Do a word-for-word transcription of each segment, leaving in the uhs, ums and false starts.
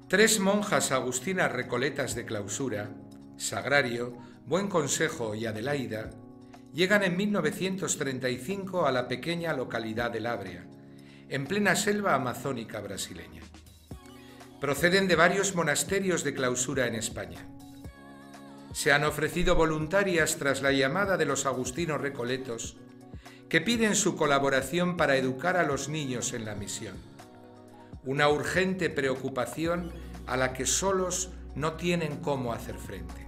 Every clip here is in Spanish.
Tres monjas agustinas recoletas de clausura, Sagrario, Buen Consejo y Adelaida, llegan en mil novecientos treinta y cinco a la pequeña localidad de Lábrea, en plena selva amazónica brasileña. Proceden de varios monasterios de clausura en España. Se han ofrecido voluntarias tras la llamada de los agustinos recoletos, que piden su colaboración para educar a los niños en la misión. Una urgente preocupación a la que solos no tienen cómo hacer frente.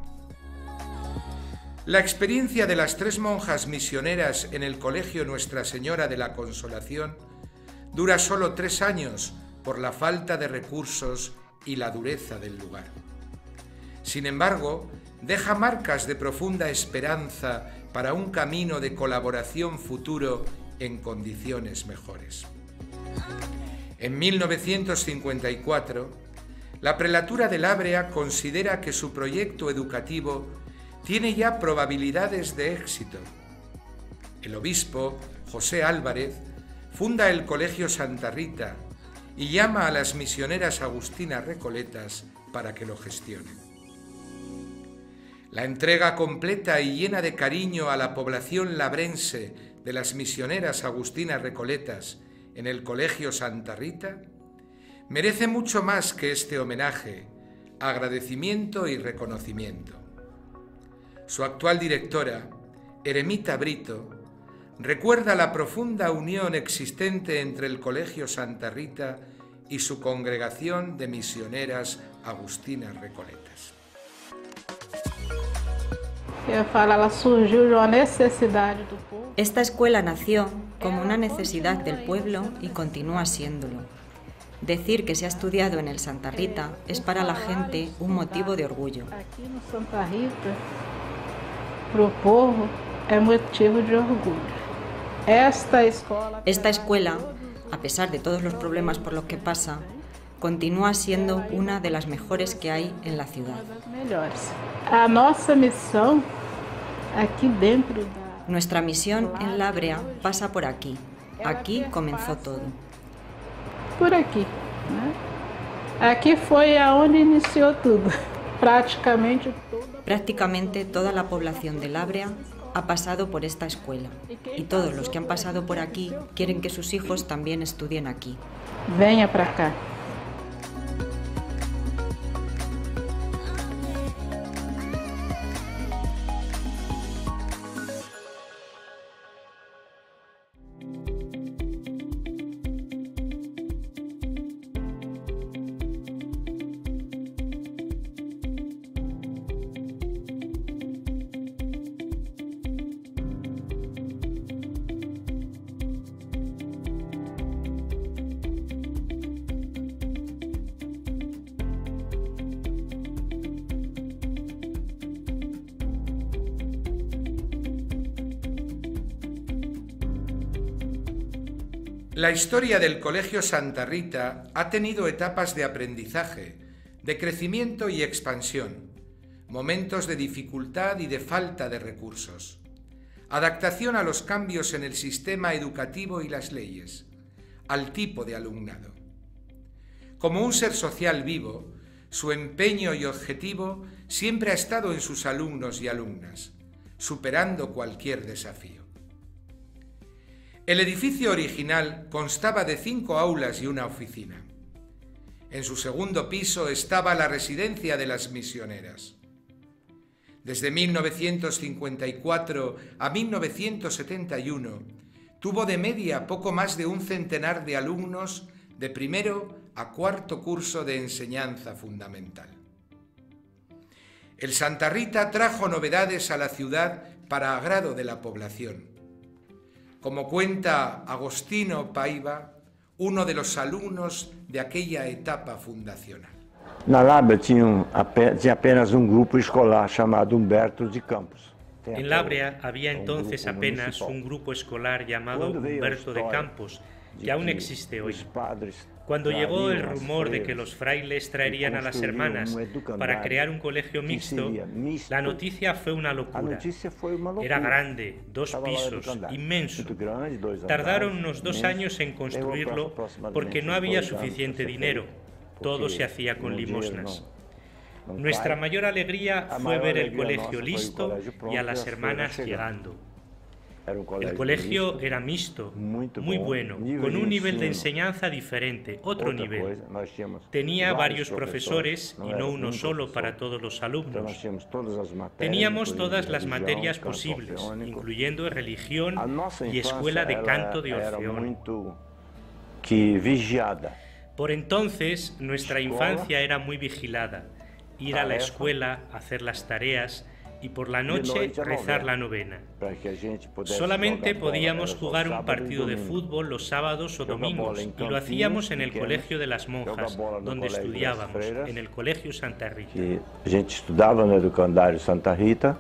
La experiencia de las tres monjas misioneras en el Colegio Nuestra Señora de la Consolación dura solo tres años por la falta de recursos y la dureza del lugar. Sin embargo, deja marcas de profunda esperanza para un camino de colaboración futuro en condiciones mejores. En mil novecientos cincuenta y cuatro, la prelatura de Lábrea considera que su proyecto educativo tiene ya probabilidades de éxito. El obispo, José Álvarez, funda el Colegio Santa Rita y llama a las misioneras agustinas recoletas para que lo gestionen. La entrega completa y llena de cariño a la población labrense de las misioneras agustinas recoletas en el Colegio Santa Rita merece mucho más que este homenaje, agradecimiento y reconocimiento. Su actual directora, Eremita Brito, recuerda la profunda unión existente entre el Colegio Santa Rita y su congregación de misioneras agustinas recoletas. Esta escuela nació como una necesidad del pueblo y continúa siéndolo. Decir que se ha estudiado en el Santa Rita es para la gente un motivo de orgullo. Aquí en Santa Rita, para el pueblo, es motivo de orgullo. Esta escuela, Esta escuela, a pesar de todos los problemas por los que pasa, continúa siendo una de las mejores que hay en la ciudad. A nuestra misión aquí dentro. Nuestra misión en Lábrea pasa por aquí. Aquí comenzó todo. Por aquí, né? Aquí fue a donde inició todo. Prácticamente toda... Prácticamente toda la población de Lábrea ha pasado por esta escuela y todos los que han pasado por aquí quieren que sus hijos también estudien aquí. Venha para acá. La historia del Colegio Santa Rita ha tenido etapas de aprendizaje, de crecimiento y expansión, momentos de dificultad y de falta de recursos, adaptación a los cambios en el sistema educativo y las leyes, al tipo de alumnado. Como un ser social vivo, su empeño y objetivo siempre ha estado en sus alumnos y alumnas, superando cualquier desafío. El edificio original constaba de cinco aulas y una oficina. En su segundo piso estaba la residencia de las misioneras. Desde mil novecientos cincuenta y cuatro a mil novecientos setenta y uno tuvo de media poco más de un centenar de alumnos de primero a cuarto curso de enseñanza fundamental. El Santa Rita trajo novedades a la ciudad para agrado de la población. Como cuenta Agostino Paiva, uno de los alumnos de aquella etapa fundacional. Na Lábrea tinha apenas un grupo escolar llamado Humberto de Campos. En Lábrea había entonces apenas un grupo escolar llamado Humberto de Campos, que aún existe hoy. Cuando llegó el rumor de que los frailes traerían a las hermanas para crear un colegio mixto, la noticia fue una locura. Era grande, dos pisos, inmenso. Tardaron unos dos años en construirlo porque no había suficiente dinero. todo se hacía con limosnas. Nuestra mayor alegría fue ver el colegio listo y a las hermanas llegando. El colegio era mixto, muy bueno, con un nivel de enseñanza diferente, otro nivel. Tenía varios profesores y no uno solo para todos los alumnos. Teníamos todas las materias posibles, incluyendo religión y escuela de canto de Orfeón. Por entonces, nuestra infancia era muy vigilada. Ir a la escuela, hacer las tareas y por la noche rezar la novena. Solamente podíamos jugar un partido de fútbol los sábados o domingos y lo hacíamos en el Colegio de las Monjas, donde estudiábamos, en el Colegio Santa Rita. A gente estudava no Educandário Santa Rita.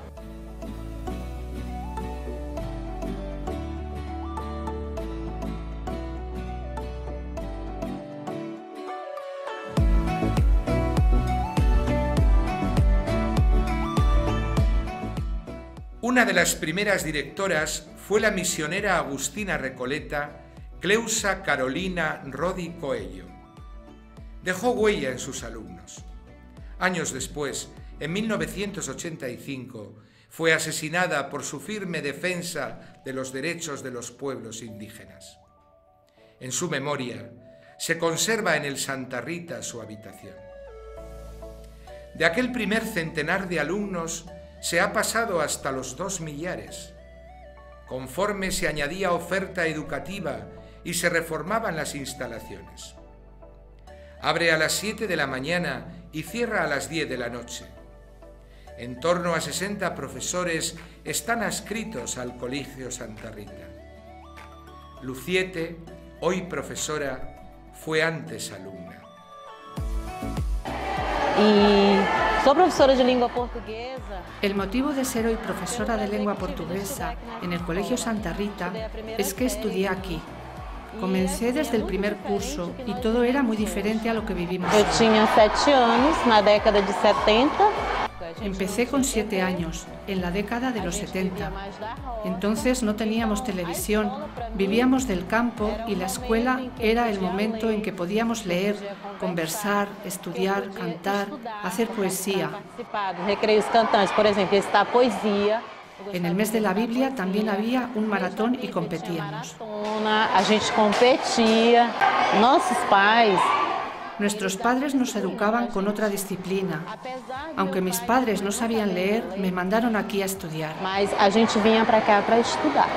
Una de las primeras directoras fue la misionera agustina recoleta Cleusa Carolina Rodi Coello. Dejó huella en sus alumnos. Años después, en mil novecientos ochenta y cinco, fue asesinada por su firme defensa de los derechos de los pueblos indígenas. En su memoria, se conserva en el Santa Rita su habitación. De aquel primer centenar de alumnos, se ha pasado hasta los dos millares. Conforme se añadía oferta educativa y se reformaban las instalaciones. Abre a las siete de la mañana y cierra a las diez de la noche. En torno a sesenta profesores están adscritos al Colegio Santa Rita. Luciete, hoy profesora, fue antes alumna. Y soy profesora de lengua portuguesa. El motivo de ser hoy profesora de lengua portuguesa en el Colegio Santa Rita es que estudié aquí. Comencé desde el primer curso y todo era muy diferente a lo que vivimos. Yo tenía siete años en la década de setenta. Empecé con siete años, en la década de los setenta. Entonces no teníamos televisión, vivíamos del campo y la escuela era el momento en que podíamos leer, conversar, estudiar, cantar, hacer poesía. Recreos cantantes, por ejemplo, está poesía. En el mes de la Biblia también había un maratón y competíamos. A gente competía, nuestros pais. Nuestros padres nos educaban con otra disciplina. Aunque mis padres no sabían leer, me mandaron aquí a estudiar. Mas a gente vinha para acá para estudiar.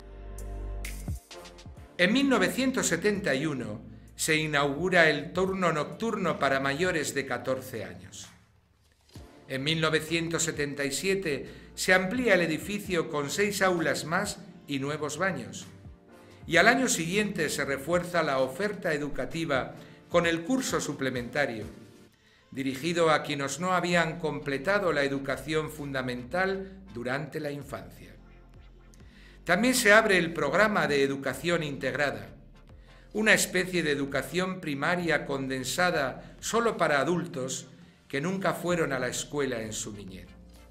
En mil novecientos setenta y uno se inaugura el turno nocturno para mayores de catorce años. En mil novecientos setenta y siete se amplía el edificio con seis aulas más y nuevos baños. Y al año siguiente se refuerza la oferta educativa con el curso suplementario, dirigido a quienes no habían completado la educación fundamental durante la infancia. También se abre el programa de educación integrada, una especie de educación primaria condensada solo para adultos que nunca fueron a la escuela en su niñez.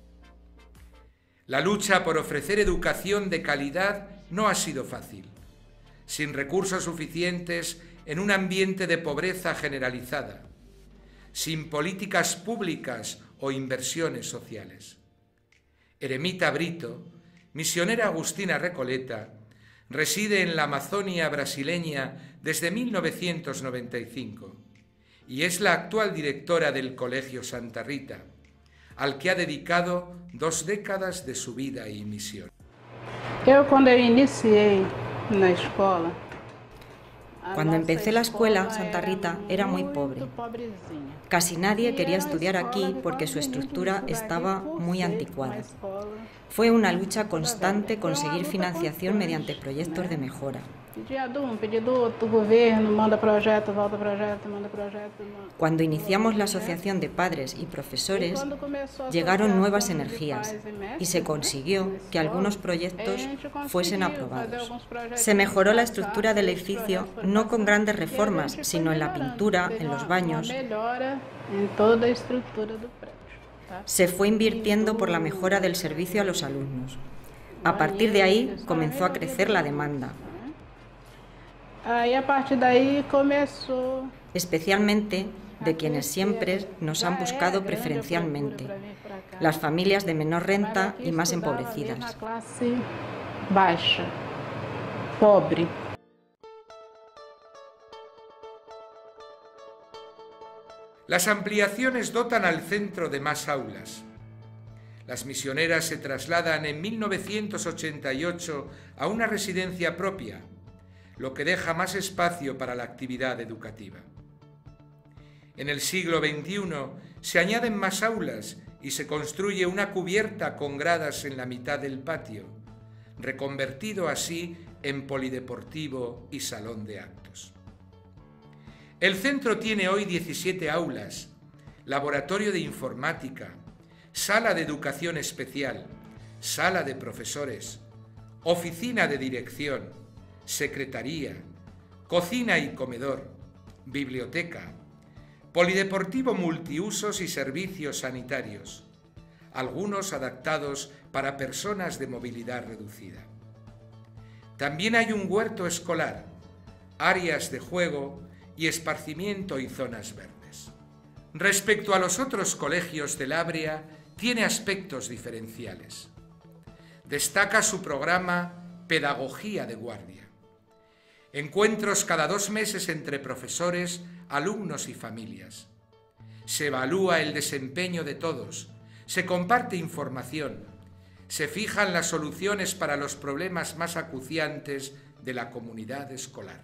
La lucha por ofrecer educación de calidad no ha sido fácil. Sin recursos suficientes, en un ambiente de pobreza generalizada, sin políticas públicas o inversiones sociales. Eremita Brito, misionera agustina recoleta, reside en la Amazonia brasileña desde mil novecientos noventa y cinco y es la actual directora del Colegio Santa Rita, al que ha dedicado dos décadas de su vida y misión. Yo cuando inicié en la escuela, Cuando empecé la escuela, Santa Rita era muy pobre. Casi nadie quería estudiar aquí porque su estructura estaba muy anticuada. Fue una lucha constante conseguir financiación mediante proyectos de mejora. Cuando iniciamos la Asociación de Padres y Profesores, llegaron nuevas energías y se consiguió que algunos proyectos fuesen aprobados. Se mejoró la estructura del edificio no con grandes reformas, sino en la pintura, en los baños. Se fue invirtiendo por la mejora del servicio a los alumnos. A partir de ahí comenzó a crecer la demanda. Aí a partir daí começou. Especialmente de quienes siempre nos han buscado preferencialmente, las familias de menor renta y más empobrecidas. Baixa, pobre. Las ampliaciones dotan al centro de más aulas. Las misioneras se trasladan en mil novecientos ochenta y ocho a una residencia propia, lo que deja más espacio para la actividad educativa. En el siglo veintiuno se añaden más aulas y se construye una cubierta con gradas en la mitad del patio, reconvertido así en polideportivo y salón de actos. El centro tiene hoy diecisiete aulas, laboratorio de informática, sala de educación especial, sala de profesores, oficina de dirección, secretaría, cocina y comedor, biblioteca, polideportivo multiusos y servicios sanitarios, algunos adaptados para personas de movilidad reducida. También hay un huerto escolar, áreas de juego y esparcimiento y zonas verdes. Respecto a los otros colegios del Ábrea, tiene aspectos diferenciales. Destaca su programa Pedagogía de Guardia. Encuentros cada dos meses entre profesores, alumnos y familias. Se evalúa el desempeño de todos, se comparte información, se fijan las soluciones para los problemas más acuciantes de la comunidad escolar.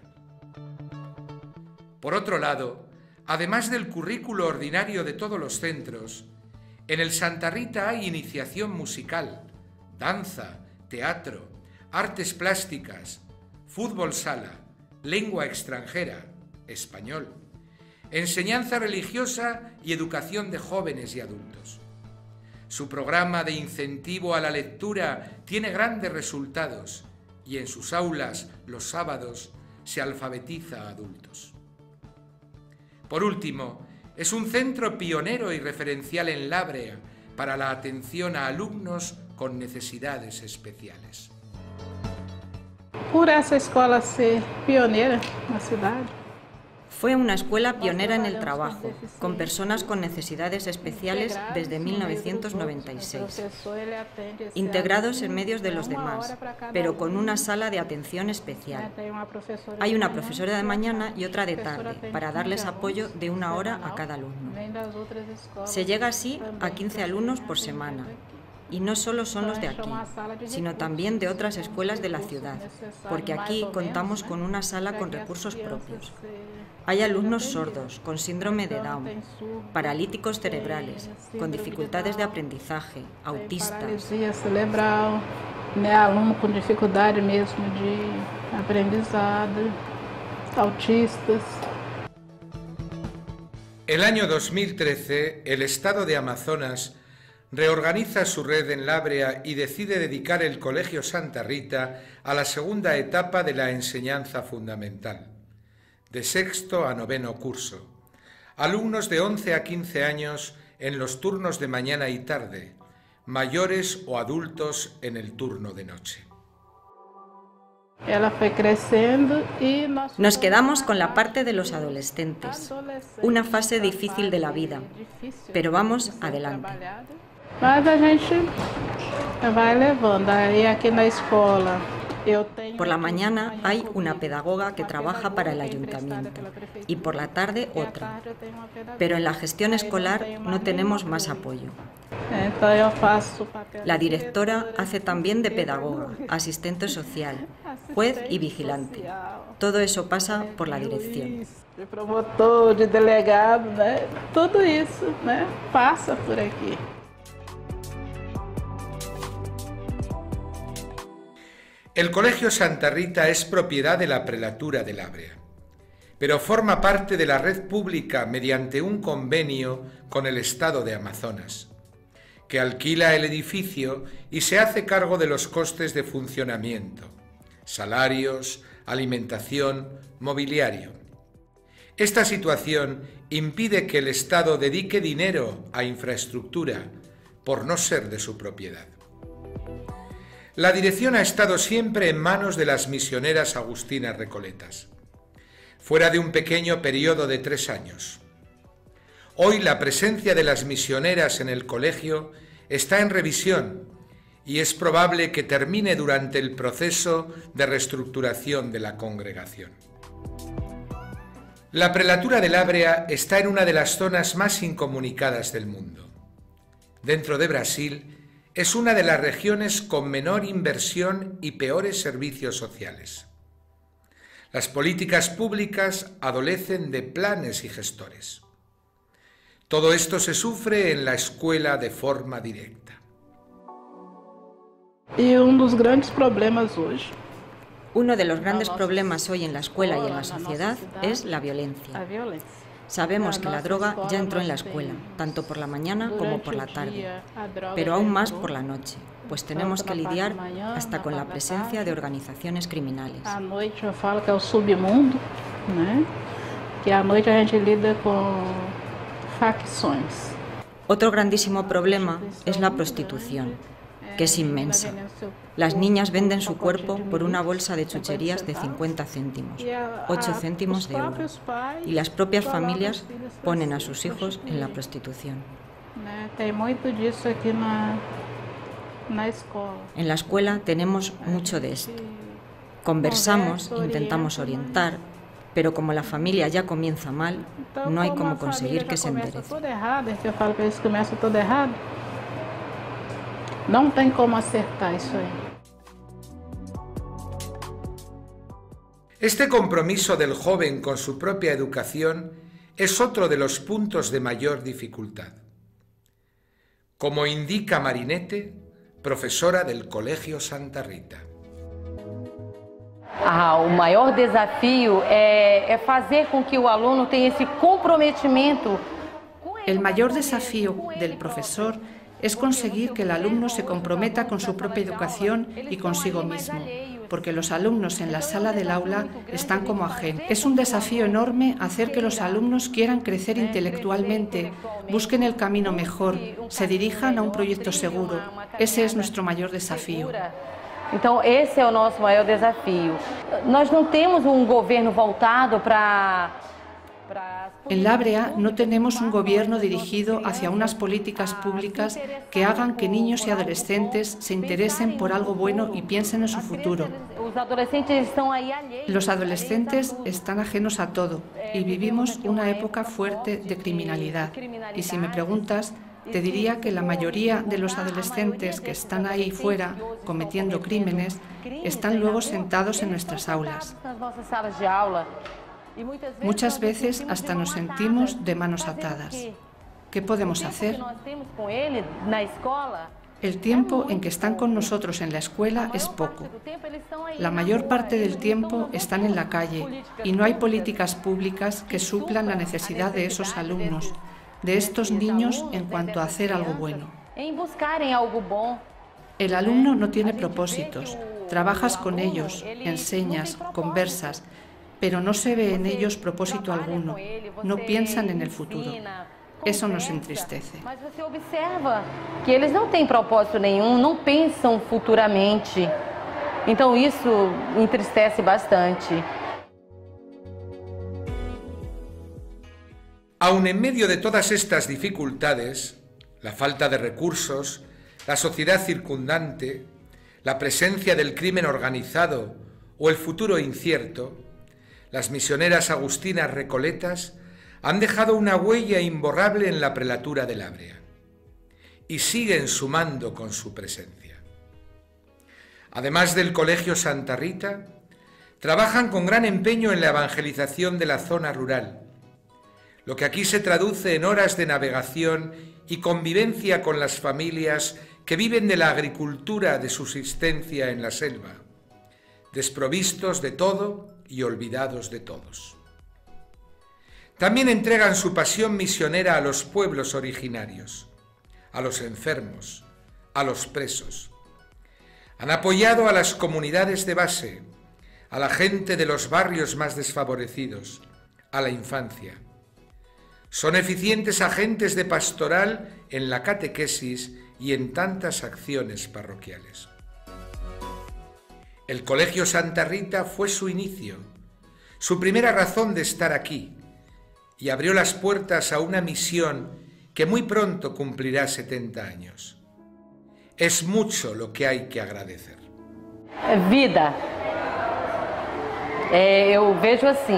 Por otro lado, además del currículo ordinario de todos los centros, en el Santa Rita hay iniciación musical, danza, teatro, artes plásticas, fútbol sala, lengua extranjera, español, enseñanza religiosa y educación de jóvenes y adultos. Su programa de incentivo a la lectura tiene grandes resultados y en sus aulas, los sábados, se alfabetiza a adultos. Por último, es un centro pionero y referencial en Lábrea para la atención a alumnos con necesidades especiales. Por esa escuela ser pionera en la ciudad. Fue una escuela pionera en el trabajo, con personas con necesidades especiales desde mil novecientos noventa y seis, integrados en medio de los demás, pero con una sala de atención especial. Hay una profesora de mañana y otra de tarde, para darles apoyo de una hora a cada alumno. Se llega así a quince alumnos por semana. Y no solo son los de aquí, sino también de otras escuelas de la ciudad, porque aquí contamos con una sala con recursos propios. Hay alumnos sordos, con síndrome de Down, paralíticos cerebrales, con dificultades de aprendizaje, autistas. Paralisia cerebral, alumnos con dificultades mesmo de aprendizado, autistas. El año dos mil trece, el Estado de Amazonas reorganiza su red en Lábrea y decide dedicar el Colegio Santa Rita a la segunda etapa de la enseñanza fundamental, de sexto a noveno curso, alumnos de once a quince años en los turnos de mañana y tarde, mayores o adultos en el turno de noche. Nos quedamos con la parte de los adolescentes, una fase difícil de la vida, pero vamos adelante. Mas a gente vai levando. Aí aqui na escola eu tenho. Por la mañana hay una pedagoga que trabaja para el ayuntamiento y por la tarde otra. Pero en la gestión escolar no tenemos más apoyo. Então eu faço papel. La directora hace también de pedagoga, asistente social, juez y vigilante. Todo eso pasa por la dirección. De promotor, de delegado, né? Tudo isso, né? Passa por aqui. El Colegio Santa Rita es propiedad de la Prelatura de Lábrea, pero forma parte de la red pública mediante un convenio con el Estado de Amazonas, que alquila el edificio y se hace cargo de los costes de funcionamiento, salarios, alimentación, mobiliario. Esta situación impide que el Estado dedique dinero a infraestructura por no ser de su propiedad. La dirección ha estado siempre en manos de las misioneras agustinas recoletas, fuera de un pequeño periodo de tres años. Hoy la presencia de las misioneras en el colegio está en revisión y es probable que termine durante el proceso de reestructuración de la congregación. La prelatura del Ábrea está en una de las zonas más incomunicadas del mundo. Dentro de Brasil, es una de las regiones con menor inversión y peores servicios sociales. Las políticas públicas adolecen de planes y gestores. Todo esto se sufre en la escuela de forma directa. Y uno de los grandes problemas hoy. Uno de los grandes problemas hoy en la escuela y en la sociedad es la violencia. Sabemos que la droga ya entró en la escuela, tanto por la mañana como por la tarde, pero aún más por la noche, pues tenemos que lidiar hasta con la presencia de organizaciones criminales. A noite eu falo que é o submundo, né? Que a noite a gente lida con facções. Otro grandísimo problema es la prostitución, que es inmensa. Las niñas venden su cuerpo por una bolsa de chucherías de cincuenta céntimos, ocho céntimos de euro, y las propias familias ponen a sus hijos en la prostitución. En la escuela tenemos mucho de esto. Conversamos, intentamos orientar, pero como la familia ya comienza mal, no hay cómo conseguir que se enderece. No tem como acertar eso ahí. Este compromiso del joven con su propia educación es otro de los puntos de mayor dificultad. Como indica Marinette, profesora del Colegio Santa Rita. Ah, o maior desafío é, é fazer com que o aluno tenha esse comprometimento. El mayor desafío del profesor es conseguir que el alumno se comprometa con su propia educación y consigo mismo, porque los alumnos en la sala del aula están como ajenos. Es un desafío enorme hacer que los alumnos quieran crecer intelectualmente, busquen el camino mejor, se dirijan a un proyecto seguro. Ese es nuestro mayor desafío. Então, esse é o nosso maior desafio. Nós não temos um governo voltado para... En la Ábrea no tenemos un gobierno dirigido hacia unas políticas públicas que hagan que niños y adolescentes se interesen por algo bueno y piensen en su futuro. Los adolescentes están ajenos a todo y vivimos una época fuerte de criminalidad. Y si me preguntas, te diría que la mayoría de los adolescentes que están ahí fuera cometiendo crímenes están luego sentados en nuestras aulas. Muchas veces hasta nos sentimos de manos atadas. ¿Qué podemos hacer? El tiempo en que están con nosotros en la escuela es poco. La mayor parte del tiempo están en la calle y no hay políticas públicas que suplan la necesidad de esos alumnos, de estos niños en cuanto a hacer algo bueno. El alumno no tiene propósitos, trabajas con ellos, enseñas, conversas, pero no se ve en ellos propósito alguno, no piensan en el futuro. Eso nos entristece. Mas você observa que eles não têm propósito nenhum, não pensam futuramente. Então isso entristece bastante. Aun en medio de todas estas dificultades, la falta de recursos, la sociedad circundante, la presencia del crimen organizado o el futuro incierto, las misioneras agustinas recoletas han dejado una huella imborrable en la prelatura del Ábrea y siguen sumando con su presencia. Además del Colegio Santa Rita, trabajan con gran empeño en la evangelización de la zona rural, lo que aquí se traduce en horas de navegación y convivencia con las familias que viven de la agricultura de subsistencia en la selva, desprovistos de todo y olvidados de todos. También entregan su pasión misionera a los pueblos originarios, a los enfermos, a los presos. Han apoyado a las comunidades de base, a la gente de los barrios más desfavorecidos, a la infancia. Son eficientes agentes de pastoral en la catequesis y en tantas acciones parroquiales. El Colegio Santa Rita fue su inicio, su primera razón de estar aquí, y abrió las puertas a una misión que muy pronto cumplirá setenta años. Es mucho lo que hay que agradecer. Vida. Eh, eu vejo así.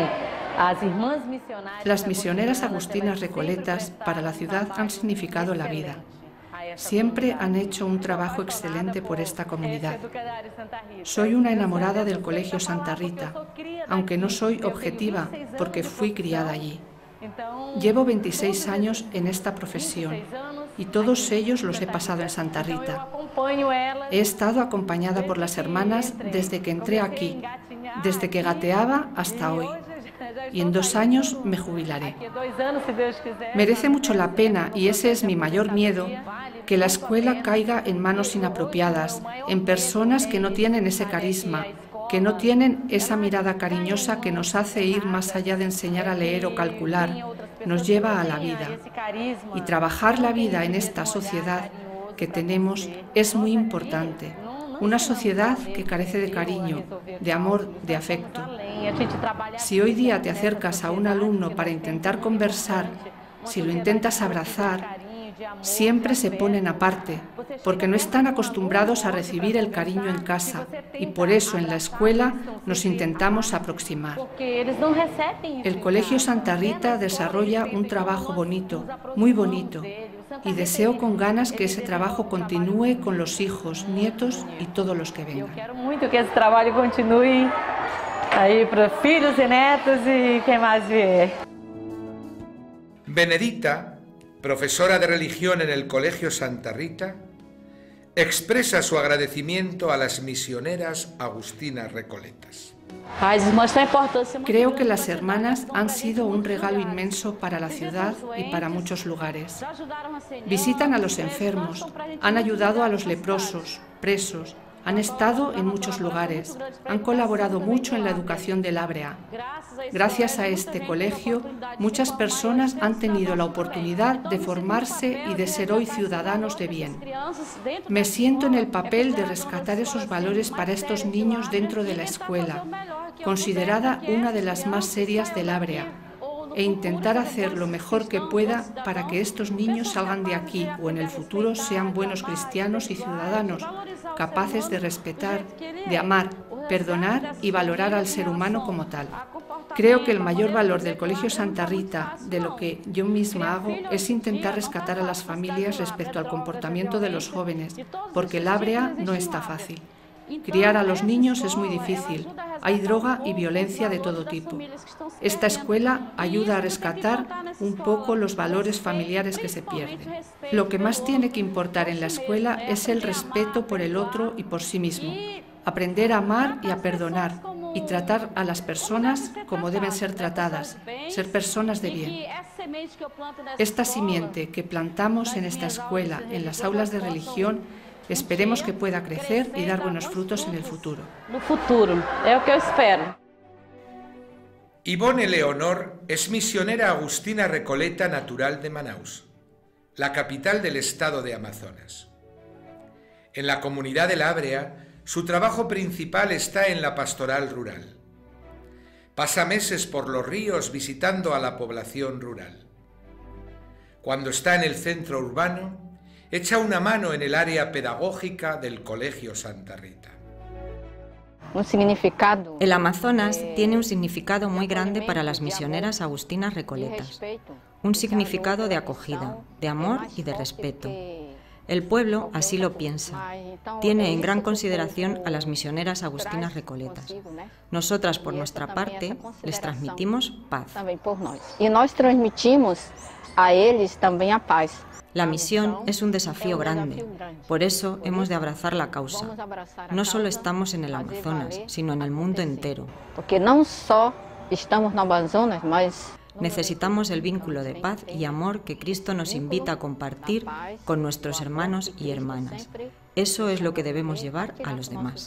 Las misioneras agustinas recoletas para la ciudad han significado la vida. Siempre han hecho un trabajo excelente por esta comunidad. Soy una enamorada del Colegio Santa Rita, aunque no soy objetiva porque fui criada allí. Llevo veintiséis años en esta profesión y todos ellos los he pasado en Santa Rita. He estado acompañada por las hermanas desde que entré aquí, desde que gateaba hasta hoy. Y en dos años me jubilaré. Merece mucho la pena, y ese es mi mayor miedo, que la escuela caiga en manos inapropiadas, en personas que no tienen ese carisma, que no tienen esa mirada cariñosa que nos hace ir más allá de enseñar a leer o calcular, nos lleva a la vida. Y trabajar la vida en esta sociedad que tenemos es muy importante. Una sociedad que carece de cariño, de amor, de afecto. Si hoy día te acercas a un alumno para intentar conversar, si lo intentas abrazar, siempre se ponen aparte, porque no están acostumbrados a recibir el cariño en casa y por eso en la escuela nos intentamos aproximar. El Colegio Santa Rita desarrolla un trabajo bonito, muy bonito, y deseo con ganas que ese trabajo continúe con los hijos, nietos y todos los que vengan. Quiero mucho que ese trabajo continúe ahí para hijos y nietos y quien más vier. Benedita, profesora de religión en el Colegio Santa Rita, expresa su agradecimiento a las misioneras agustinas recoletas. Creo que las hermanas han sido un regalo inmenso para la ciudad y para muchos lugares. Visitan a los enfermos, han ayudado a los leprosos, presos, han estado en muchos lugares, han colaborado mucho en la educación del Ábrea. Gracias a este colegio, muchas personas han tenido la oportunidad de formarse y de ser hoy ciudadanos de bien. Me siento en el papel de rescatar esos valores para estos niños dentro de la escuela, considerada una de las más serias del Ábrea, e intentar hacer lo mejor que pueda para que estos niños salgan de aquí o en el futuro sean buenos cristianos y ciudadanos, capaces de respetar, de amar, perdonar y valorar al ser humano como tal. Creo que el mayor valor del Colegio Santa Rita, de lo que yo misma hago, es intentar rescatar a las familias respecto al comportamiento de los jóvenes, porque el Ábrea no está fácil. Criar a los niños es muy difícil. Hay droga y violencia de todo tipo. Esta escuela ayuda a rescatar un poco los valores familiares que se pierden. Lo que más tiene que importar en la escuela es el respeto por el otro y por sí mismo. Aprender a amar y a perdonar y tratar a las personas como deben ser tratadas, ser personas de bien. Esta simiente que plantamos en esta escuela, en las aulas de religión, esperemos que pueda crecer y dar buenos frutos en el futuro. No futuro, es lo que yo espero. Ivonne Leonor es misionera agustina recoleta natural de Manaus, la capital del estado de Amazonas. En la comunidad del Ábrea, su trabajo principal está en la pastoral rural. Pasa meses por los ríos visitando a la población rural. Cuando está en el centro urbano, echa una mano en el área pedagógica del Colegio Santa Rita. El Amazonas tiene un significado muy grande para las misioneras agustinas recoletas, un significado de acogida, de amor y de respeto. El pueblo así lo piensa, tiene en gran consideración a las misioneras agustinas recoletas. Nosotras, por nuestra parte, les transmitimos paz. Y nosotros transmitimos a ellos también a paz. La misión es un desafío grande, por eso hemos de abrazar la causa. No solo estamos en el Amazonas, sino en el mundo entero. Porque no solo estamos en el Amazonas, mas necesitamos el vínculo de paz y amor que Cristo nos invita a compartir con nuestros hermanos y hermanas. Eso es lo que debemos llevar a los demás.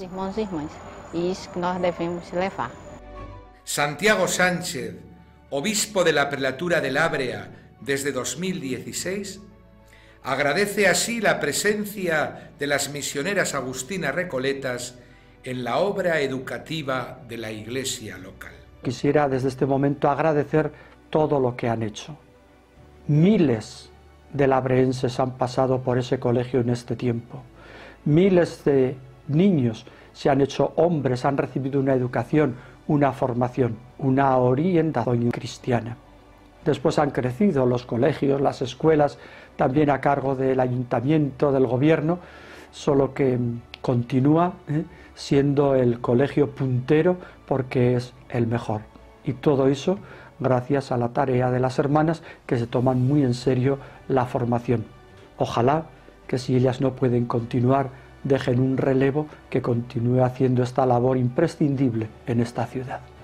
Santiago Sánchez, obispo de la prelatura del Ábrea desde dos mil dieciséis, agradece así la presencia de las misioneras agustinas recoletas en la obra educativa de la iglesia local. Quisiera desde este momento agradecer todo lo que han hecho. Miles de labreenses han pasado por ese colegio en este tiempo. Miles de niños se han hecho hombres, han recibido una educación, una formación, una orientación cristiana. Después han crecido los colegios, las escuelas, también a cargo del ayuntamiento, del gobierno, solo que continúa ¿eh? siendo el colegio puntero porque es el mejor. Y todo eso gracias a la tarea de las hermanas que se toman muy en serio la formación. Ojalá que si ellas no pueden continuar, dejen un relevo que continúe haciendo esta labor imprescindible en esta ciudad.